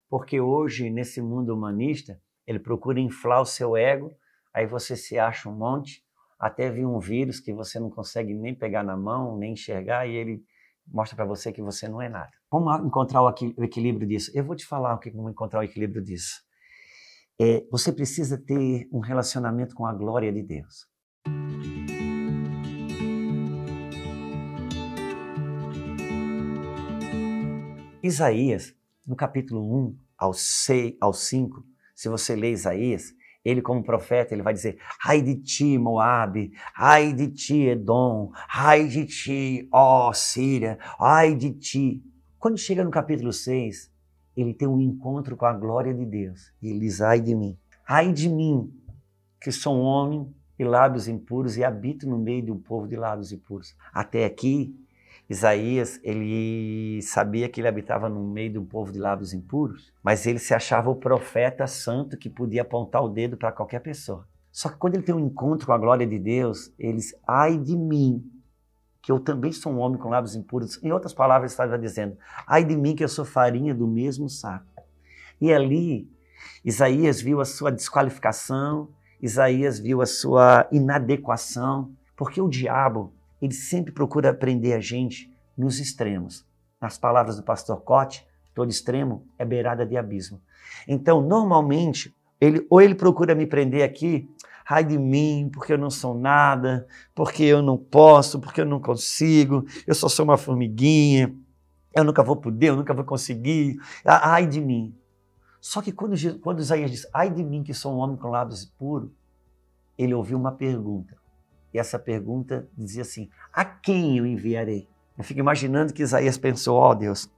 Porque hoje, nesse mundo humanista, ele procura inflar o seu ego, aí você se acha um monte, até vir um vírus que você não consegue nem pegar na mão, nem enxergar, e ele mostra para você que você não é nada. Como encontrar o equilíbrio disso? Eu vou te falar o que como encontrar o equilíbrio disso. Você precisa ter um relacionamento com a glória de Deus. Isaías, no capítulo 1 ao 5, se você ler Isaías, ele como profeta, ele vai dizer: ai de ti, Moabe, ai de ti, Edom, ai de ti, ó Síria, ai de ti. Quando chega no capítulo 6, ele tem um encontro com a glória de Deus. E ele diz: ai de mim, que sou um homem de lábios impuros e habito no meio de um povo de lábios impuros. Até aqui, Isaías, ele sabia que ele habitava no meio de um povo de lábios impuros, mas ele se achava o profeta santo que podia apontar o dedo para qualquer pessoa. Só que quando ele tem um encontro com a glória de Deus, ele diz: ai de mim, que eu também sou um homem com lábios impuros. Em outras palavras, ele estava dizendo: ai de mim, que eu sou farinha do mesmo saco. E ali, Isaías viu a sua desqualificação, Isaías viu a sua inadequação, porque o diabo, ele sempre procura prender a gente nos extremos. Nas palavras do pastor Cote, todo extremo é beirada de abismo. Então, normalmente, ele procura me prender aqui: ai de mim, porque eu não sou nada, porque eu não posso, porque eu não consigo, eu só sou uma formiguinha, eu nunca vou poder, eu nunca vou conseguir, ai de mim. Só que quando Isaías diz: ai de mim, que sou um homem com lábios puros, ele ouviu uma pergunta. E essa pergunta dizia assim: a quem eu enviarei? Eu fico imaginando que Isaías pensou: ó Deus,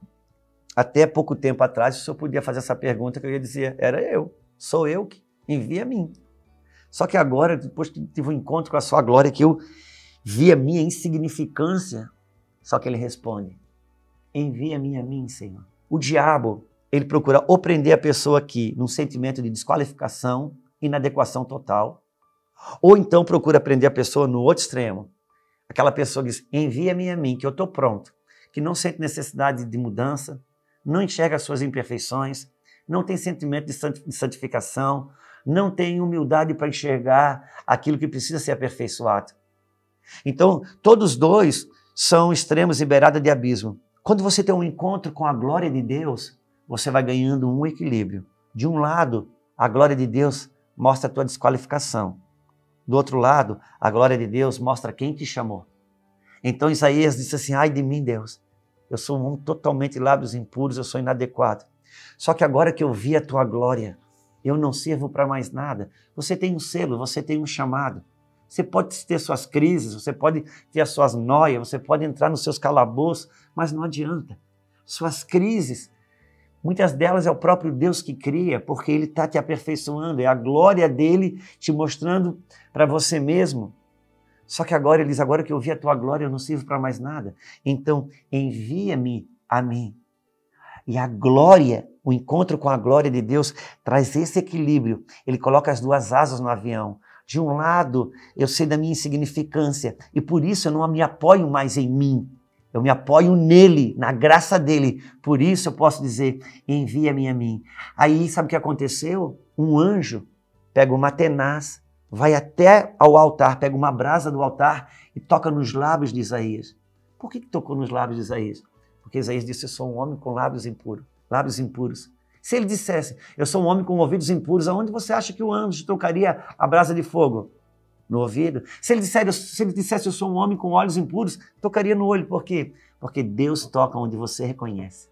até pouco tempo atrás o Senhor podia fazer essa pergunta que eu ia dizer: era eu, sou eu que envia a mim. Só que agora, depois que tive um encontro com a sua glória, que eu vi a minha insignificância, só que ele responde: envia-me a mim, Senhor. O diabo, ele procura ou prender a pessoa aqui num sentimento de desqualificação, inadequação total, ou então procura prender a pessoa no outro extremo. Aquela pessoa diz: envia-me a mim, que eu estou pronto, que não sente necessidade de mudança, não enxerga as suas imperfeições, não tem sentimento de santificação, não tem humildade para enxergar aquilo que precisa ser aperfeiçoado. Então, todos dois são extremos e beirada de abismo. Quando você tem um encontro com a glória de Deus, você vai ganhando um equilíbrio. De um lado, a glória de Deus mostra a tua desqualificação. Do outro lado, a glória de Deus mostra quem te chamou. Então Isaías disse assim: ai de mim, Deus, eu sou um homem totalmente de lábios impuros, eu sou inadequado. Só que agora que eu vi a tua glória, eu não sirvo para mais nada. Você tem um selo, você tem um chamado. Você pode ter suas crises, você pode ter as suas noias, você pode entrar nos seus calabouços, mas não adianta. Suas crises, muitas delas é o próprio Deus que cria, porque Ele está te aperfeiçoando, é a glória dEle te mostrando para você mesmo. Só que agora Ele diz: agora que eu vi a tua glória, eu não sirvo para mais nada. Então, envia-me a mim. E a glória, o encontro com a glória de Deus traz esse equilíbrio. Ele coloca as duas asas no avião. De um lado, eu sei da minha insignificância e por isso eu não me apoio mais em mim. Eu me apoio nele, na graça dele. Por isso eu posso dizer: envia-me a mim. Aí, sabe o que aconteceu? Um anjo pega uma tenaz, vai até ao altar, pega uma brasa do altar e toca nos lábios de Isaías. Por que tocou nos lábios de Isaías? Porque Isaías disse: eu sou um homem com lábios impuros. Se ele dissesse: eu sou um homem com ouvidos impuros, aonde você acha que o anjo tocaria a brasa de fogo? No ouvido. Se ele dissesse: eu sou um homem com olhos impuros, tocaria no olho. Por quê? Porque Deus toca onde você reconhece.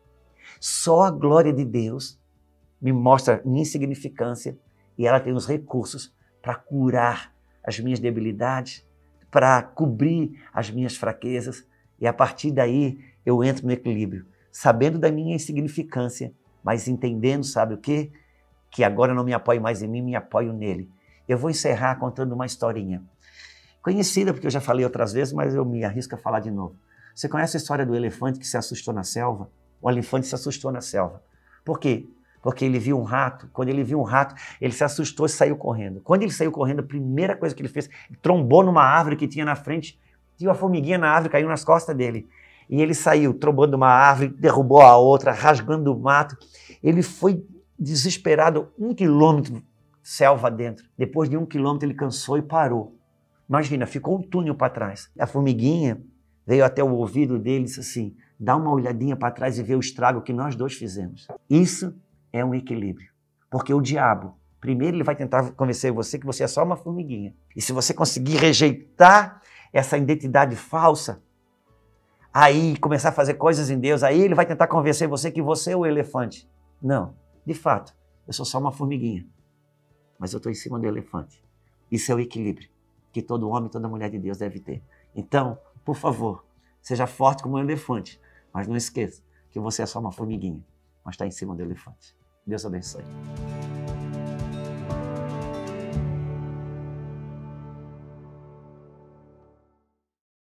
Só a glória de Deus me mostra minha insignificância e ela tem os recursos para curar as minhas debilidades, para cobrir as minhas fraquezas, e a partir daí eu entro no equilíbrio, sabendo da minha insignificância, mas entendendo, sabe o quê? Que agora eu não me apoio mais em mim, me apoio nele. Eu vou encerrar contando uma historinha conhecida, porque eu já falei outras vezes, mas eu me arrisco a falar de novo. Você conhece a história do elefante que se assustou na selva? O elefante se assustou na selva. Por quê? Porque ele viu um rato. Quando ele viu um rato, ele se assustou e saiu correndo. Quando ele saiu correndo, a primeira coisa que ele fez, ele trombou numa árvore que tinha na frente, tinha uma formiguinha na árvore, caiu nas costas dele. E ele saiu trombando uma árvore, derrubou a outra, rasgando o mato. Ele foi desesperado 1 quilômetro selva dentro. Depois de 1 quilômetro ele cansou e parou. Imagina, ficou um túnel para trás. A formiguinha veio até o ouvido dele e disse assim, dá uma olhadinha para trás e vê o estrago que nós dois fizemos. Isso é um equilíbrio. Porque o diabo, primeiro ele vai tentar convencer você que você é só uma formiguinha. E se você conseguir rejeitar essa identidade falsa, aí começar a fazer coisas em Deus, aí ele vai tentar convencer você que você é o elefante. Não, de fato, eu sou só uma formiguinha. Mas eu estou em cima do elefante. Isso é o equilíbrio que todo homem e toda mulher de Deus deve ter. Então, por favor, seja forte como um elefante, mas não esqueça que você é só uma formiguinha, mas está em cima do elefante. Deus abençoe.